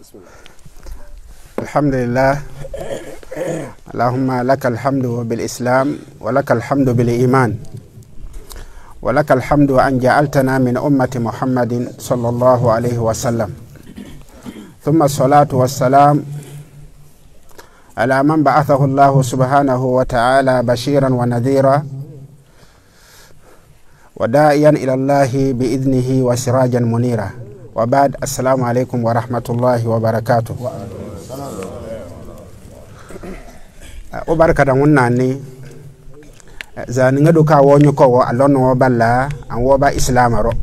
الحمد لله اللهم لك الحمد بالإسلام ولك الحمد بالإيمان ولك الحمد أن جعلتنا من أمة محمد صلى الله عليه وسلم ثم الصلاة والسلام على من بعثه الله سبحانه وتعالى بشيرا ونذيرا وداعيا إلى الله بإذنه وسراجا منيرا وبعد السلام عليكم ورحمة الله وبركاته وبركة ونعني زان ندوكا ونيكو ألون وبلا أن وبا إسلام رو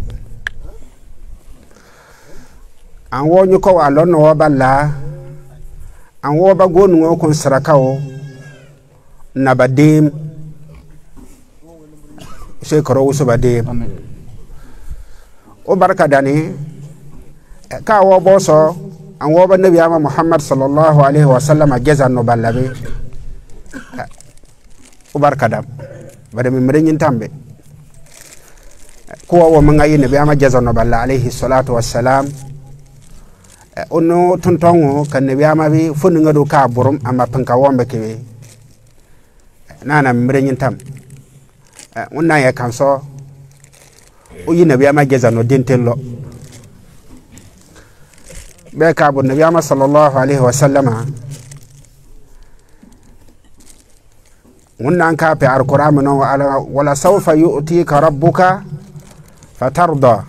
أن ونيكو ألون وبلا أن وبا قون وكون سركاو نبديم Cheikh subade o barka dani ka wo boso an wo ban nabi Muhammad sallallahu alaihi wasallam jazan no ballabe o barka dam bada mi mren tambe ko wo man ayi nabi jazan no balla alaihi salatu wassalam ono tuntongo kan nabi bi funu ngado ka burum amma panka wombe kewe nana mren tam unna ya kanso uyi nabi jazan no dintello be ka bu nabi sallallahu alaihi wasallam unna ka fi alquran no wala sawfa yu'tika rabbuka fatarda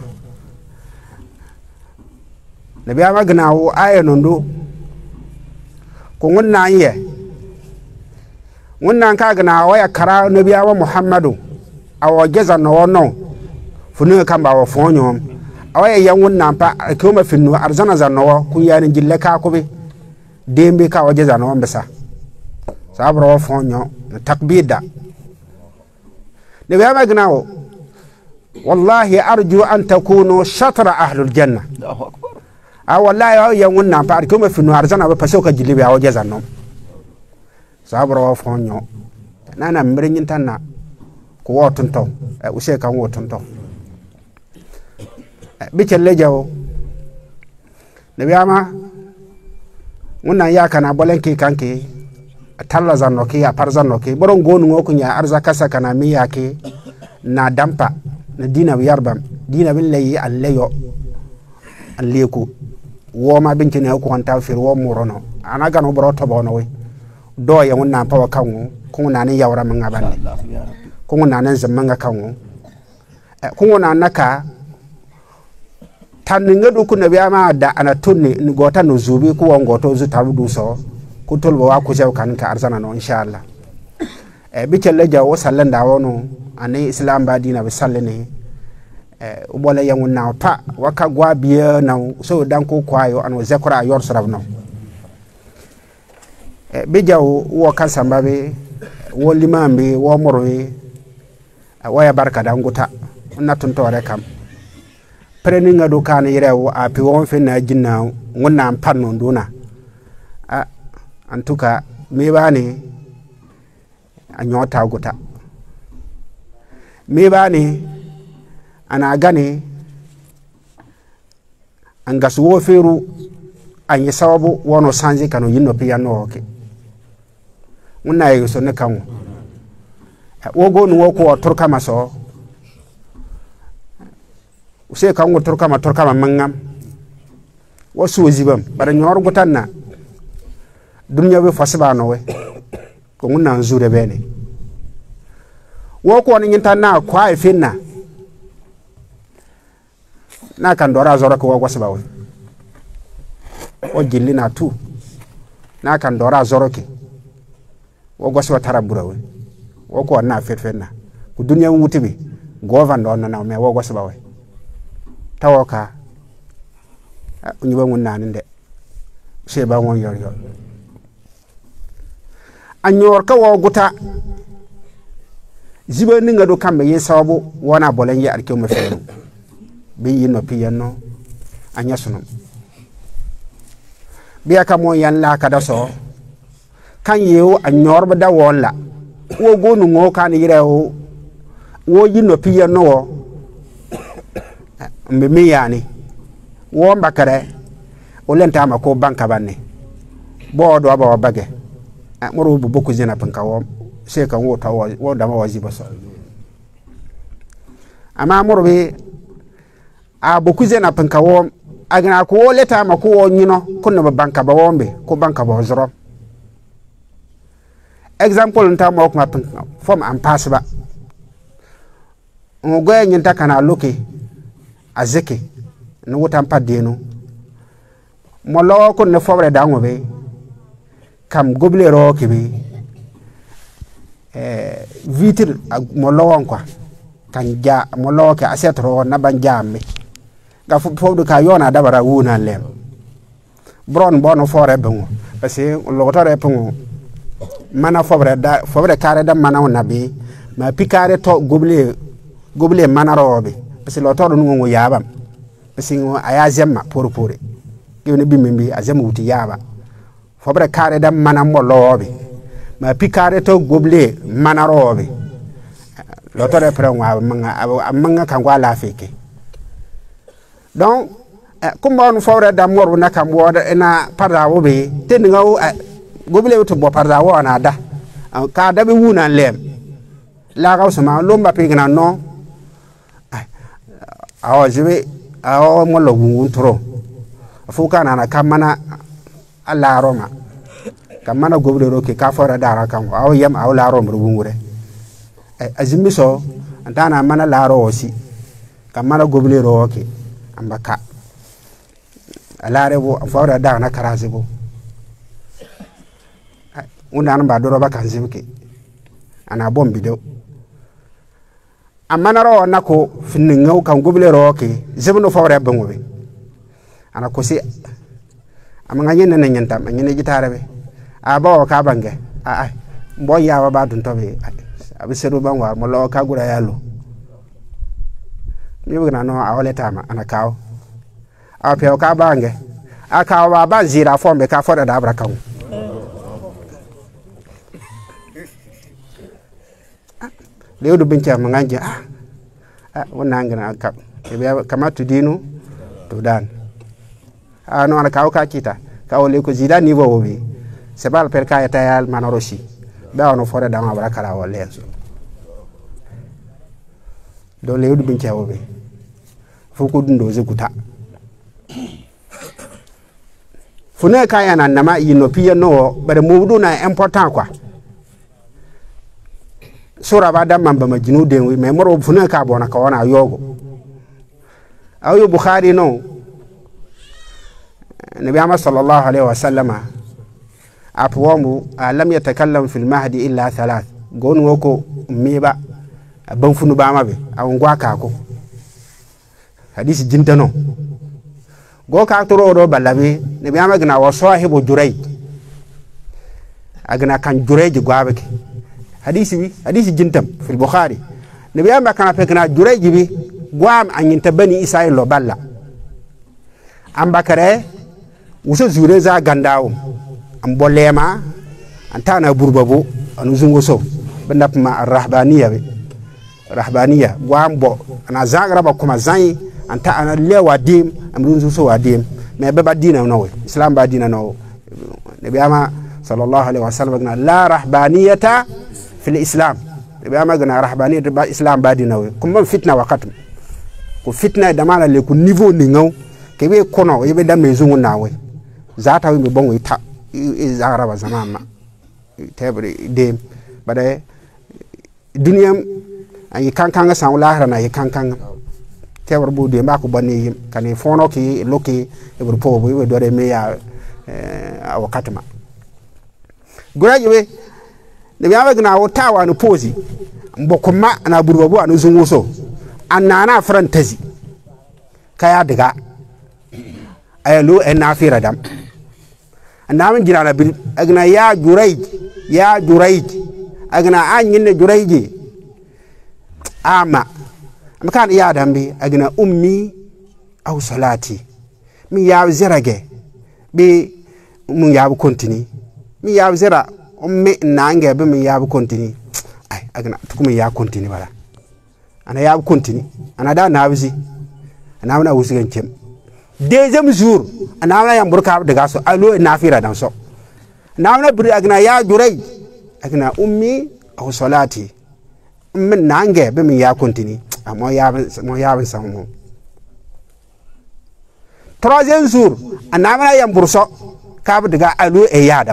nabi gnawo ayanundo ko unna ye unna ka gnawo ya kara nabi muhammadu awo jazan no no funu kamba wa fonyo awaye yanwun nampa kuma finu arzana zanno ku yani jille ka ko be dembe ka wa jazan no mbesa sabro wa fonyo takbida ne be ma gnawo wallahi arju an takunu shatra ahli aljanna Allahu akbar wallahi yanwun nampa kuma finu arzana ba paso ka jille be wa jazan no sabro wa fonyo nana mbirin tanna ko wotunto use kan wotunto bicelle jawo nabi munna ya kana bolenki kanki talla zannoki a parzannoki boron gonu ngoku nya arzaka sakana mi yake na dampa na dina yarbam dina billahi allayo alleku woma binki ne ko hanta fir wo murono anaga no boro to bono we do ya munna pawa kanwo ko na ni yawra manga bande ko na nan zamanga kanwo ko na naka tan ngadu ku nabi da ana tunni ngota no zubi ku wongoto zu tabudu so ku tolbo wa ku jaw kan ka arzana no inshallah bicelle jawo sallan da wono ani islam ba dina bi sallene ubole yangun na pa waka gwa biya na so dan ko kwayo an zakura yor sarabno bi jawo wo kan sambabe wo limambe wo morwe waya barka da nguta na tuntore kam preni ngado kan yirewo a pi won fe na jinna ngonna panno nduna antuka me bani anyota guta me bani ana gane an gasu wo feru an yi sababu wono sanji kanu yinno piano oke ngonna yeso ne kan wo go nu ko turka maso use kan go turka mangam wasu wazibam bara nyor gutanna dunya be fasbano we ko nguna zure bene wo ko ni tanna kwa finna na kan dora zora ko wasba we o jillina tu na kan dora zoroke wo goswa tarabura we wo ko na fetfenna ku dunya wutibi govan don na me wo gosba we tawoka unyiba ngunna ninde sheba won yor anyor ka wo guta ziba ninga do kambe yin sababu wana bolen ya arke mu fenu bi yino piyanno anya sunu biya ka mo yan la ka da so kan yewo anyor ba da wonla wo gonu ngo kan yirewo wo yino piyanno wo mbe mi yani wo mbakare lenta ma ko banka banne bo do ba bage moro bu boku zena panka wo se kan wo tawo wo da ma wajiba so ama moro be a boku zena panka wo agna ko leta ma ko nyino kunno ba banka ba wombe ko banka ba zoro example nta mo ko ma panka form am pass ba on goye nyinta kana loke azeke no wutan padeno mo lo ko ne fobre da ngobe kam goble ro ke be vitre mo lo won kwa kan ja mo lo ke asetro na ban jamme ga fofdo ka yona dabara wuna lem bron bono fore bengo parce que lo tore pengo mana fobre kare da mana onabe ma pikare to goble mana robe parce que lo toro ngo yabam parce que aya zemma porpore yoni bimbi azema wuti yaba fobre kare da mana mo lobe ma pikare to goble mana robe lo tore prengwa manga kan gwa la feke donc comme on fawre da mor na kam woda na parda wobe ten ngaw goble to bo parda wo na da ka da be wuna lem la gaw sama lomba pe gna no awa jibe awa mo lo gungun tro fuka na kamana alla roma kamana goble ro ke ka fawre da kan awa yam aw la rom rubungure azimbi so antana mana la ro osi kamana goble ro ke ambaka alare bo fawra da na karaze bo una nan ba do roba kan zimke ana bombi do amana ro na ko finnin ngau kan goble ro ke zibno fawra bangobe ana ko si amanga nyene na nyanta nyene gitare be aba ka bange mbo ya ba dun tobe abiseru bangwa mo lo ka gura yalo mi na no awole tama ana kawo a pe ka bange aka wa ba zira fombe ka foda da abra kan le do bincha manganje wona ngana ka be kama tudinu to dan no ana kawo ka kita ka ole ko zida ni bo bi sebal per ka tayal manoroshi ba no foda da abra kala wole do le do bincha wo be foko dundo zekuta fune kaya na nama yino piya no bare mudu na important kwa sura ba da mamba majinu denwi me moro fune ka bona ka wana yogo ayo bukhari no nabi Muhammad sallallahu alaihi wasallama apwamu lam yatakallam fil mahdi illa thalath gonu woko miba ban funu ba mabe awon gwa ka ko hadisi jintano go ka toro do balabe ne biama gna wa sahibu juray agna kan juray ji gwabake hadisi jintam fil bukhari ne biama kana pe gna juray ji bi gwam anyinta bani israil lo balla ambakare wuso zure za gandawo am bolema antana burbabu anu zungo so bandap ma rahbaniya gwam bo ana zagra ba kuma zai anta ana lewa dim amrun so wadim me baba dina no islam ba dina no nabi ama sallallahu alaihi wasallam gna la rahbaniyata fil islam nabi ama gna rahbaniyata ba islam ba dina kuma fitna waqat ko fitna da mala le ko niveau ni ngaw ke be kono yebe da me zungu nawe zata wi bongo ita zara ba zamama tebre dem bade duniyam ay kankanga sa lahra na kankanga tewar bu de mako banne yim kane fono ki loki e bur po bu do de me ya wakatma goraji we de biama gna wo tawa no pozi mbokuma na burbabu anu zungu so annana frantazi kaya daga ayalo en afira dam annamin jirana bil agna ya jurayj agna anyin jurayji ama makan ya dambe agna ummi aw salati mi ya zirage bi mun ya bu kontini mi ya zira ummi nange bi mi ya bu kontini ay agna tukumi ya kontini bala ana ya bu kontini ana da na bisi ana wana wusigan cem deuxième jour anamna yam burka daga so alo nafira dan so namna bir agna ya jurai agna ummi aw salati min nange be min ya continue mo ya samo troisième jour anamna yam burso ka daga alo e yadam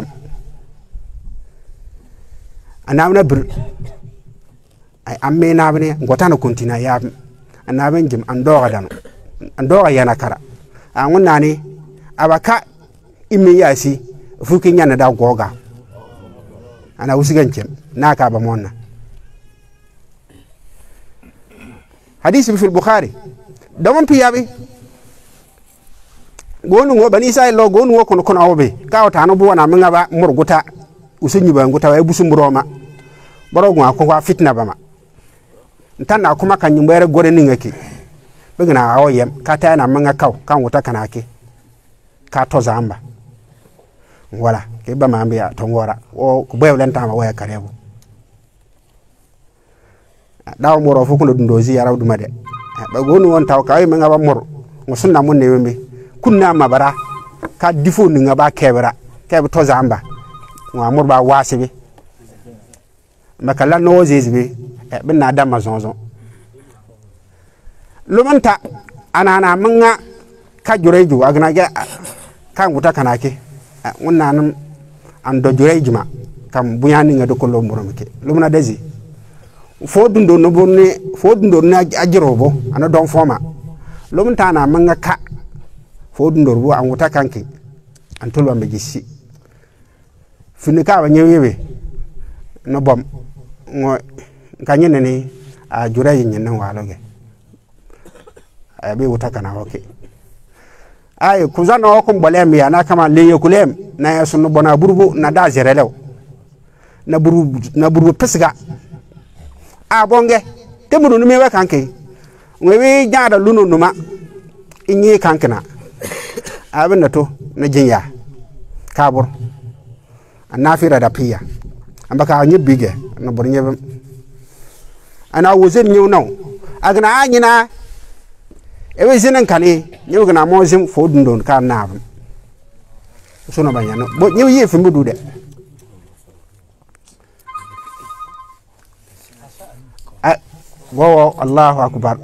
anamna bir ay amme nabne ngotana continue ya anaben jim andoga dano andoga yana kara angun nani abaka imi yasi fuki nyana da goga ana usigancem naka ba monna hadith fi al-bukhari dawon piyabe gonu ngo bani sai lo gonu ngo kono awbe ka wata no buwana menga ba murguta usunyi ba nguta wa busumbroma boro gwa ko fitna bama ntanna kuma kan nyimbere gore ningaki bigna awoyem ka ta na menga kaw kan wuta kanake ka to zamba wala ke ba mambiya to ngora o ko bew len tama waya karebo daw moro fu ko ndozi yaraw duma de ba gonu won taw kay menga ba mor ngo sunna mun ne wembe kunna mabara ka difo ni nga ba kebra kebe to zamba wa mor ba wasibe makala no zezbe bin na dama zonzon lumanta anana menga ka jureju agna ga kan wuta kanake wannan an do jurejuma kam buyani nga do ko lo moromike lumna dezi fo dundo no bonne fo dundo na ajirobo ana don foma lumanta na menga ka fo dundo bo an wuta kanke an tolwa be gissi finika ba nyewewe no bom ngo kanyene ni a jureji nyen waloge be wuta kana hoke ay kuzano ko bolem ya na kama leye kulem na yasunu bona burbu na da zerelew na burbu pesga a bonge temuru nume we kanke ngwe jaada luno numa inyi kankena abinda to na jinya kabur anafira da piya ambaka nyibige na bornye ana wozen nyu naw agna anyina ewe zinen kani nyu gna mozim fodundon ka nab suno banyano bo nyu yefi mudu de wo Allahu akbar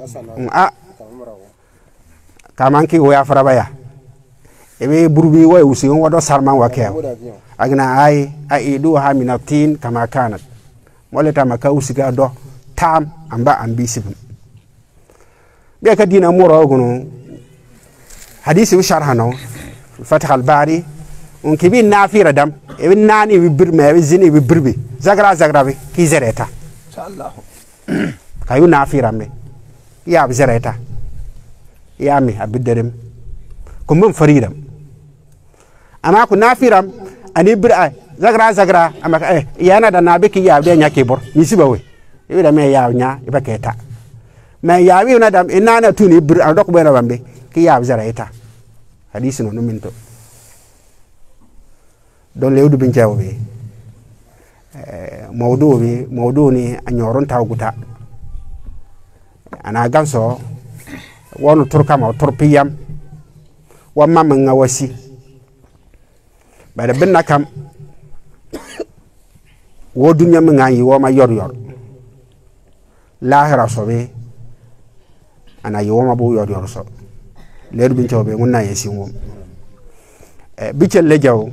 kamanki wo ya farabaya ewe burbi wo usi wodo sarman wakew agna ay aidu ha minatin kama kanat moleta maka usiga do tam amba ambisibum be ka dina moro gono hadisi sharhano fatih al-bari on kibi nafira dam e nani wi birme wi zini wi birbi zagra bi ki zereta inshallah kayu nafira me ya bi zereta ya mi abiderem ko mun faridam ama ko nafiram ani bira zagra amaka yana da nabe ki ya de nyake bor misiba we e da me ya nya e baketa me ya wi na dam inana tuni bir adok be na bambe ki ya zara eta hadisi no minto don lewdu bin jaw be mawdu ni anyoron tawguta ana ganso wonu turka ma turpiyam wa mamma ngawasi bada binna kam wo dunya mi nganyi wo ma yor lahira sobe ana yi wo ma bu yor so leer bin ciobe ngunna yesi ngom bicel le jaw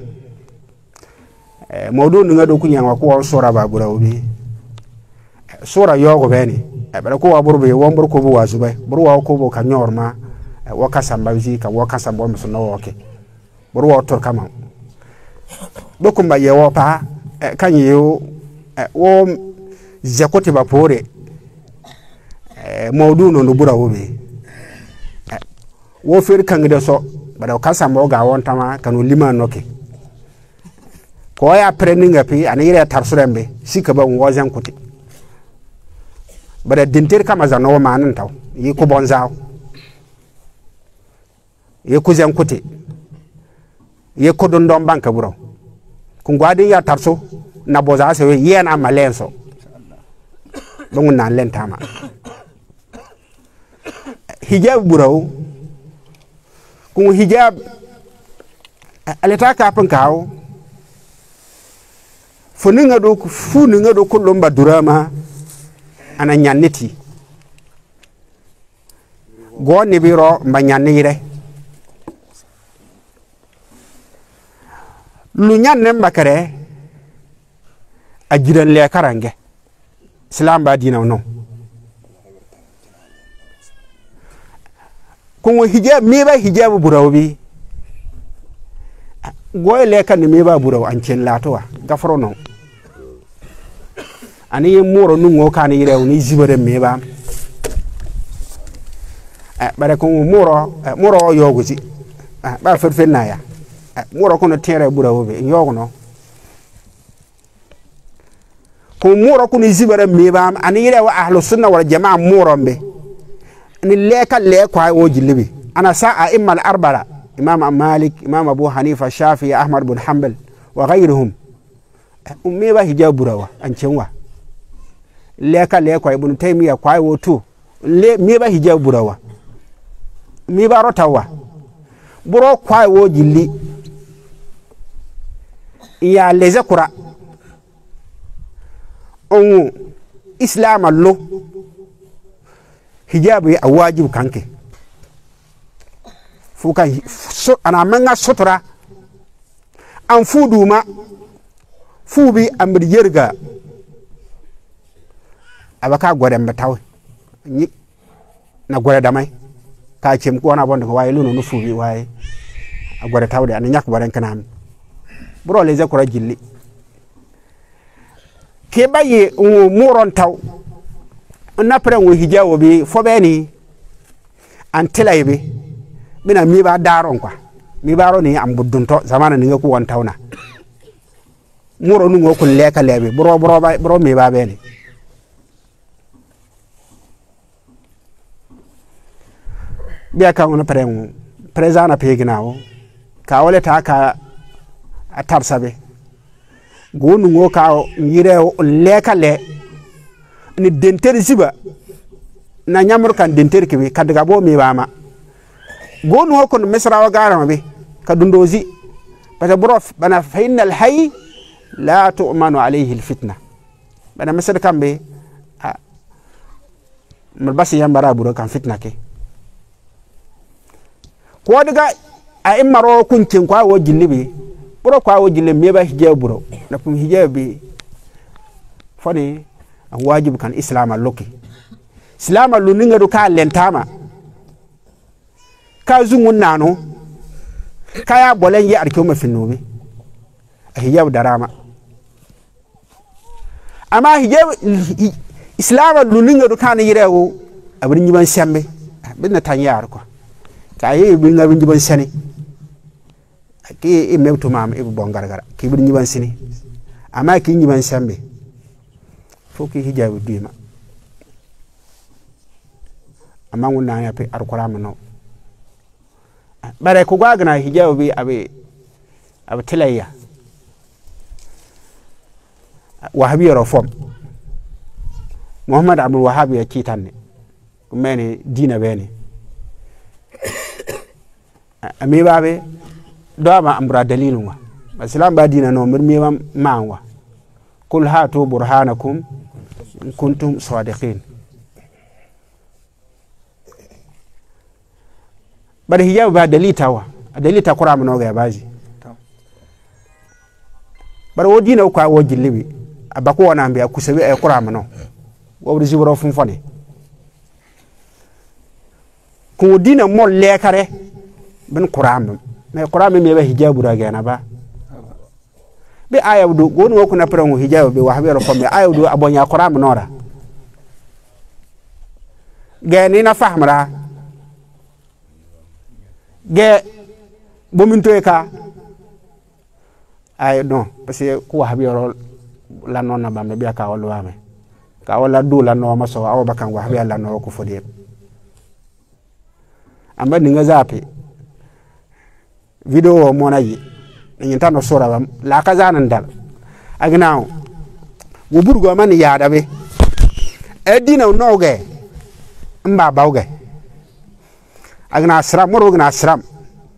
mawdu nga do kunya wa ko sura ba burawbi sura yogo beni bada ko wa burbe wo mbur ko bu wasubay bur wa ko bo ka nyorma wo kasamba zi ka wo kasamba mo so no woke bur wo tor kama dokumba yewo pa kanyewo wo zakoti bapore mawdu no bura wobe wo fer kangde so bada kasamba ga won tama kanu lima noke ko ya preninga pi anire tarsurembe sika ba wozan kuti bada dinter kama za no manan taw yi ko bonzaw yi ko zan kuti yi ko don banka buro kun gwadi ya tarso na boza se yena malenso dongun na lentama hijab buro kun hijab aleta ka pan kawo funinga do kullum badurama ana nyanneti gonni biro mbanyannire lu nyanne mbakare ajiran le karange islam ba dina no kun hijab me ba hijab burawbi goy le kan me ba buraw an cin latowa gafaro no ani muro nungo kan yirew ni zibare me ba bare kun muro yogusi ba ferfenna ya muro kono tere burawbe yogono kun muro kun zibare me ba ani yirew ahlus sunna wal jamaa muro be ni leka lekwa o jilibi ana sa'a imma al-arbara imam malik imam abu hanifa shafi ahmad bin hanbal wa ghayruhum ummi ba hijab burawa an cenwa leka lekwa ibn taymiya kwa wotu le mi ba hijab burawa mi ba rotawa buro kwa wo jilli ya leze qura on islam allo hijab ya wajib kanke fuka ana manga sutura an fuduma fubi amir yerga abaka gore mbataw ni na gore damay ka cem ko na bonde ko way lunu no fubi way gore tawde an nyak boren kanam bro les akura jilli ke baye muron taw na pre wo hijawo bi fobeni an tilaybe mina mi ba daron kwa mi baro ni am buddunto zamana ni ko won tawna muro nu ngoko leka lebe bro mi ba beni biya ka on pre prezana peginawo ka wole ta ka atar sabe gonu ngoka ngire leka le ni denter ziba na nyamur kan denter kibi kadaga bo mi bama gonu ko misra wa garama be kadundozi bata brof bana fa innal hayy la tu'manu alayhi alfitna bana misra kambe marbasi yambara buro kan fitna ke ko daga a imaro kuncin kwa wo jillibi buro kwa wo jille me ba hijab buro na pum hijabi fani wajib kan islam alloki islam allu ninga do ka lentama ka zungun nano kaya bolen yi arke ma finnobe hijab darama ama hijab islam allu ninga do kan yirewo abrin yiban sembe binna tan yar ko kaye bi nga binji ban sani ki mewtu mam ibu bongargara ki bi nyiban sini ama ki nyiban sembe foki hijabu dima ama nguna ya pe alquran no bare ko gwagna hijabu bi abe tilayya wahabi reform muhammad abdul wahhab ya kitanne kumene dina bene ami babe do ma amra dalilun wa islam ba dina no mir mi ma kul hatu burhanakum in kuntum sadiqin bari hijab ba dalita qur'an no ga baji bar wo dina ko wo jillibi abako wana mbiya kusabi ay qur'an no wo wuri jibro fun fone ko dina mo lekare ben qur'an me qur'an me ba hijabu ra gana ba be ayawdu gonu wo kuna prango hijabu be wahbe ro fome ayawdu abonya qur'an nora gani na fahmra ge bominto ka ay non parce que ko wahbe ro la non na ba me be ka wala wame ka wala du la no ma so aw bakan wahbe la no ko fodi amba ninga zapi video mona yi nyinta no sora bam la ka zanan dal agnaaw wo burgo man ya dabe edina no ge mba bawge agna sram moro gna sram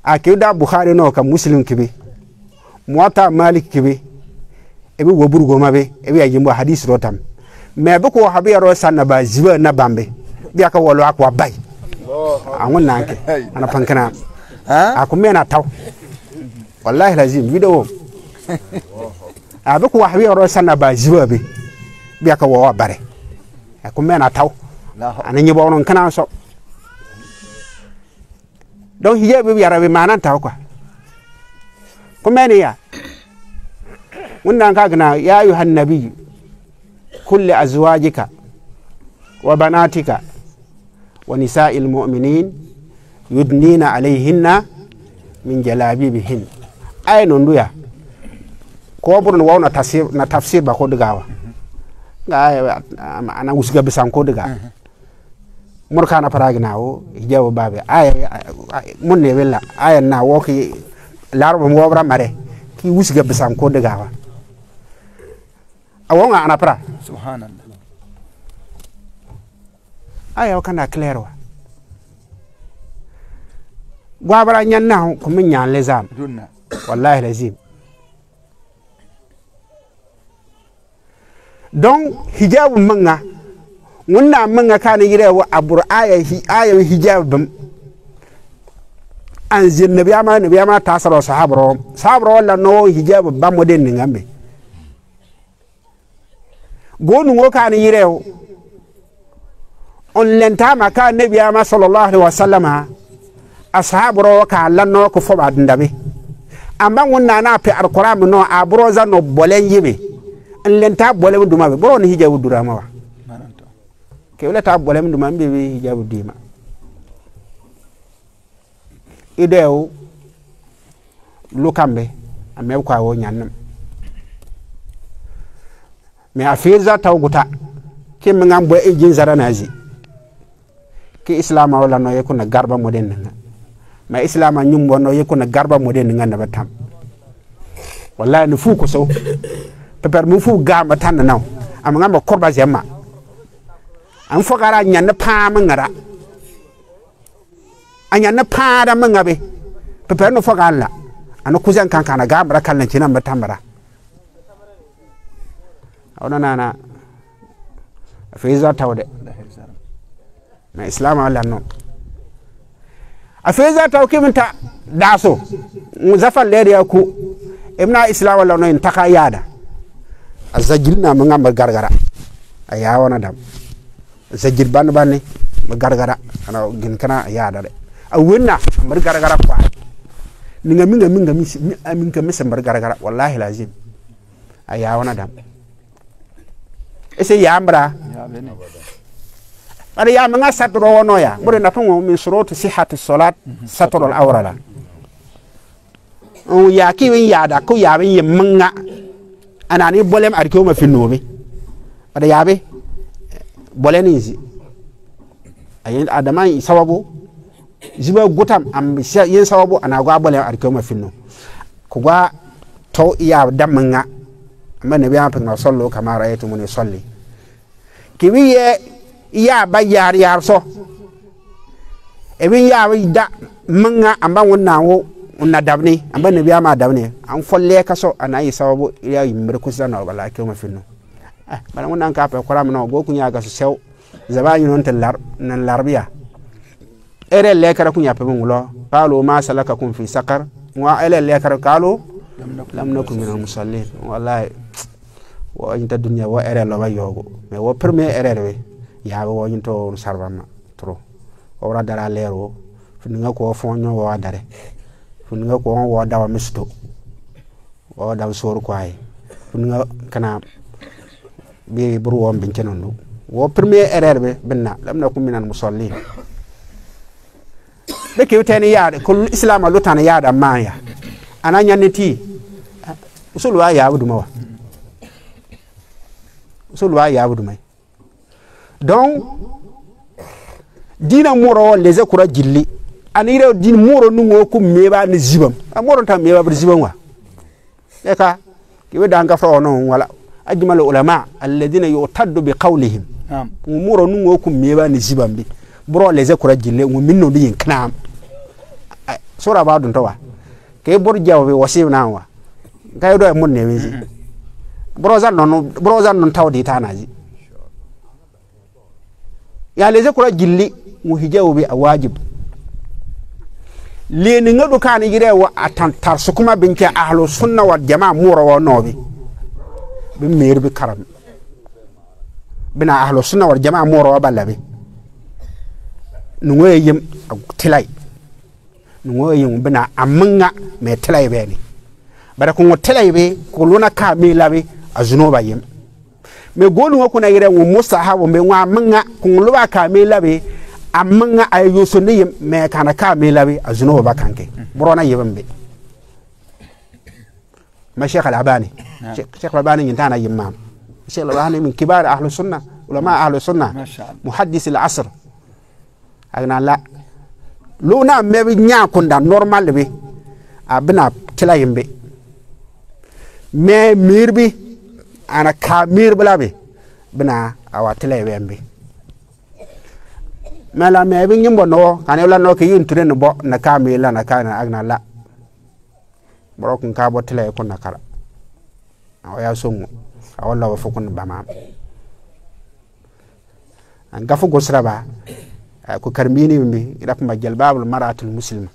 akida Bukhari no ka Muslim kibe Muwatta Malik kibe ebi woburgo mabe ebi ajimbo hadith rotam me be ko habi ro sanna ba ziba na bambe biya ka wolo akwa bay angun nanke ana pankana akumena taw wallahi lazim video abe ko habi ro sanna ba ziba be biya ka wo bare akumena taw ana nyibo non kana so donc hijabe bi yarabe manan taw quoi kumeni ya wannan kagna ya ayuhan nabiy kulli azwajika wa banatika wa nisa'il mu'minin yudnina alayhinna min jalabibihin ay non duya ko burun wawna tafsir ba ko digawa ga ana usga bisan ko diga murkana paragnawo hijabu babe ay mun ne wella ay na woki larbo mo wabra mare ki usga bisan ko digawa awonga ana pra subhanallah ayo kana clair wa gwabara nyanna ko min nyan lezam dunna wallahi lazim donc hijab manga wonna manga kana yire wa abur aya hijab bam anzin nabiyama tasaro sahabro wala no hijab bam moden ngambe gonu ngo kana yire on lentama ka nabiyama sallallahu alaihi wasallam ashabro ka lanno ko foba ndabe amba wonna na pe alquran no abroza no bolen yibe en lenta bole duma be boro ni hijabu durama wa mananto ke wala ta bole duma be hijabu dima ideo lukambe ame kwa wo nyannam me afirza tawguta ke ngam bo e jin zara nazi ke islam wala no yakuna garba moden nga ma islam nyum wono yakuna garba moden nga na batam wallahi ni fu ko so peper mu fu gamba tan naw am ngam korba jemma am fogara nyanna paam ngara anyanna paada mangabe peper no fogala anu kuzan kankana gambra kallan cinan batambara ona nana afeza tawde na islam wala no afeza taw kiminta daso muzafal lede yaku ibna islam wala no intaka yada azajilna mangamba gargara aya wana dam zajil ban gargara ana gin kana yada de awena mar gargara kwa ninga minga misa mar gargara wallahi lazim aya wana dam ese yambra ya bene ada ya manga satro wono ya bure na tongo min shurut sihhati salat satro al awrala o ya ki win ya da ko ya bin yimanga anani bolem arko ma finnobe ada yabe bolenizi ayin adamai sababu ziba gutam am yin sababu ana gwa bolem arko ma finno ko gwa to ya damanga amma nabi an fa sallu kama ra'aytu mun yusalli kibiye ya bayar yar so ebin ya da manga amba wonna wo unna dabni amba nabi ama dabni an folle kaso ana yi sababu ya yimir kusana wala ke ma finno bala wonna ka fa koram no go kunya ga sew zabani non telar nan larbiya ere le kara kunya pe mungulo qalu ma salakakum fi saqar wa ere le kara qalu lam nakum min musallin wallahi wo inta dunya wo ere lo wayogo mais wo premier erreur we ya wo into sarvama tro ora dara lero funinga ko fonyo wo dare funinga ko wo dawa misto wo daw sor ko ay funinga kana bi buru won bin kenondo wo premier erreur be benna lam nakum min musallin be ke tani yaade ko islam lutana yaada maya ananya neti usulu wa ya buduma wa sulwa ya budu mai donc dina moro les akura jilli anire din moro nungo ku meba ni zibam amoro ta meba bar zibam wa eka kibe danga fa ono wala ajmal ulama alladhina yu'taddu bi qawlihim moro nungo ku meba ni zibam bi bro les akura jilli ngu minno di yinknam sura ba dun tawa ke bor jawbe wasi na wa kay do mun ne wezi brozan non tawdi tanaji ya leze kura gilli mu hijawbe a wajib le ni ngadu kan yire wa atantar su kuma binke ahlu sunna wal jamaa mura wa nobi bi mer bi karam bina ahlu sunna wal jamaa mura wa balabe nungoye yim tilai nungoye yim bina amanga me tilai be ni bara ko tilai be ko luna ka mi labe azunoba yim me gonu ko na yire wo musahabu me wa amanga ko luba ka mi labe amanga ayo so ne yim me kana ka mi labe azunoba kanke borona yimbe ma Cheikh al-Albani Cheikh al-Albani yintana yimam Cheikh al-Albani min kibar ahlu sunna ulama ahlu sunna muhaddis al-asr agna la luna mebi nya kunda normal be abna tila yimbe me mirbi ana ka mirbla be bina awa tila yembe mala mebi nyimbo no kanela no ke yinture no bo na ka mila na kana agna la borokun ka bo tila ko nakara awaya songo awalla wa fukun bama an gafu gosraba ko karmini mbi ida kuma jalbabul maratul muslima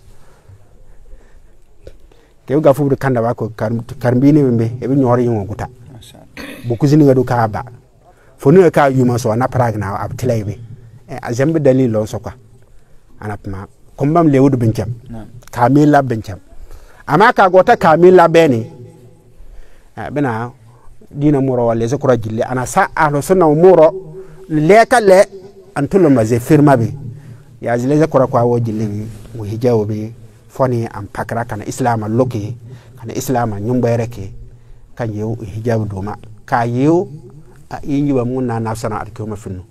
ke ga fu kanda ba ko karmini mbi e bi nyori yon guta bu kuzini ga du ka ba fonu ka yuma so na pragna ab tilaybe e azambe dalilo so kwa anapma kumbam lewudu bincam kamila bincam ama ka gota kamila beni bina dina muro wala zakura jilli ana sa ahlu sunna muro leka le antulo maze firma be ya zile zakura kwa wo jilli mu hijawo be foni am pakra kana islam loki kana islam nyumbere ke kan yew hijabu doma ka yew yingi ba mun na nafsana arkuma finu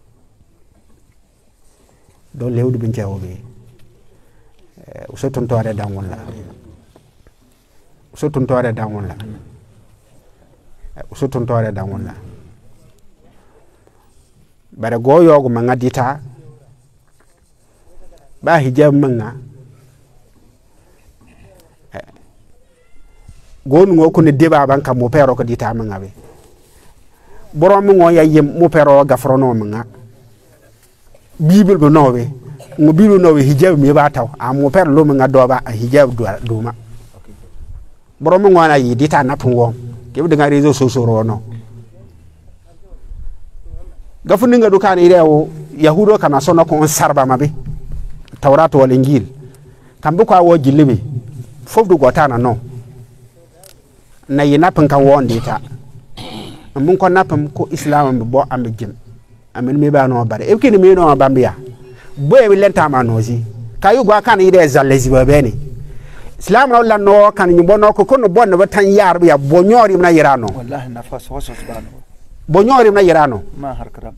do lewdu bin jawo be usotun tore dangon la usotun tore dangon la usotun tore dangon la bare goyo go manga dita ba hijab manga gonu ngo kuni deba banka mo pero ko dita manga be borom ngo yayem mo pero gafrono manga bible bo nowe ngo bible nowe hijab mi ba taw a mo pero lo manga doba a hijab do ma borom ngo na yi dita na punwo ke bi nga rezo sosoro no gafu ninga du kan irewo yahudo kana sono ko sarba mabe tawrat wal injil kambe ko awo jillibe fofdu gotana no na yinapin kan wonde ta mun ko napam ko islam be bo am jim amen me ba no bare e kini me no bambia bo e lenta ma nozi kayu gwa kan ide zalezi ba beni islam wala no kan nyimbo no ko no bonno ba tan yar ya bo nyori na yirano wallahi nafas wasu subhanahu bo nyori na yirano ma har karam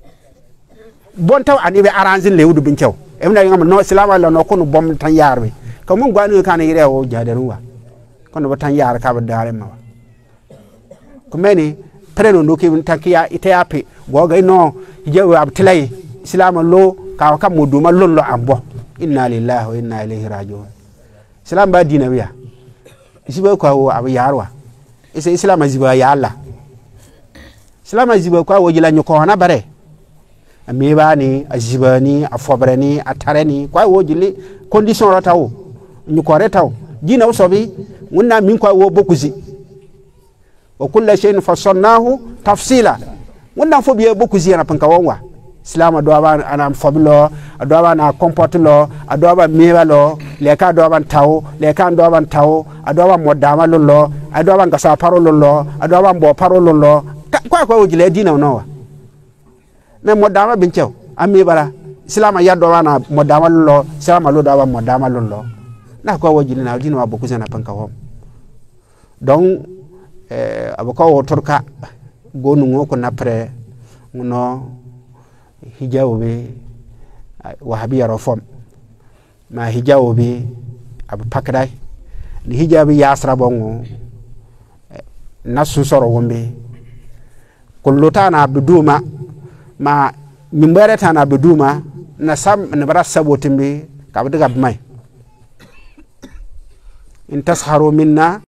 bon taw ani be arrangin lewdu bin cew emna ngam no islam wala no ko no bom tan yar be ko mun gwanu kan irewo jadaruwa kono ba tan yar ka ba dare ma ko meni preno ndo ke takiya itayape goga no jewu abtilay islam lo ka kam moduma lollo ambo inna lillahi wa inna ilaihi raji'un islam ba dina wiya isiba ko abu yarwa ise islam aziba ya Allah islam aziba ko wajila nyuko na bare amebani azibani afobrani atarani ko wajili condition rataw nyuko retaw dina usobi wonna min ko wo bokuzi wa kullu shay'in fasalnahu tafsila wonna fo biye bokuzi na panka wonwa islam do ba ana fobilo do ba na comportelo do ba mewalo le ka do ba taw le ka do ba taw do ba modama lollo do ba ngasa parolollo do ba mbo parolollo ko jile dina no me modama binchew ami bara islam ya do ba na modama lollo islam lo do ba modama lollo na ko wajili na dina wa bokuzi na panka wom donc abako turka gonu ngoko napre no hijabu be wahabiya reform ma hijabu be abu pakdai ni hijabu yasra bongo nasu soro wombe kulluta na abduma ma mimbere ta na abduma na sam na bara sabotimbe ka badiga mai in tasharu minna